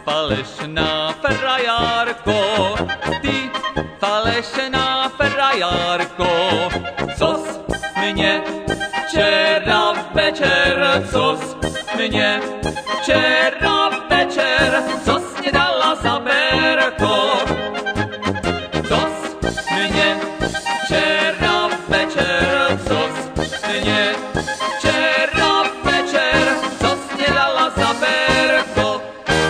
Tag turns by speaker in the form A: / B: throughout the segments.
A: falešná frajárko, ty falešná frajárko, cos mě včera večer, cos mě včera večer, cos mě dala za berko, cos mě včera večer, cos mě včera večer, cos mě dala za berko.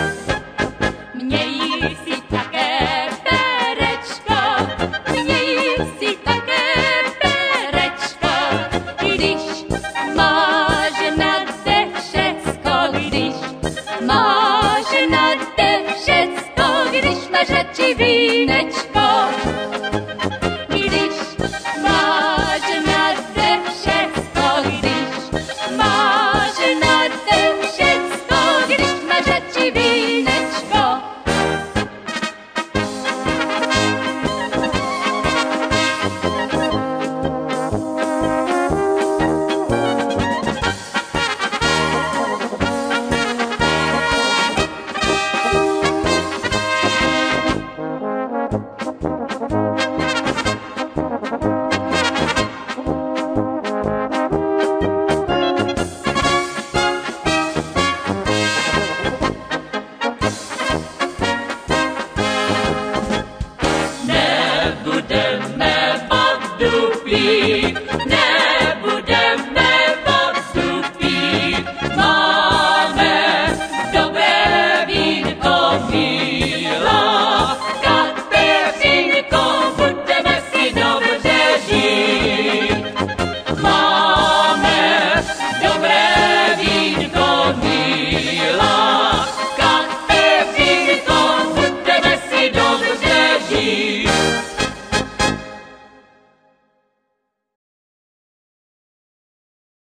B: Měj si také perečko, měj si také perečko, když máš nade všecko, když máš nade všecko, když máš radši vínečko, když máš nade všecko, když máš nade všecko, když máš radši vínečko.
A: Nebudeme vodu pít.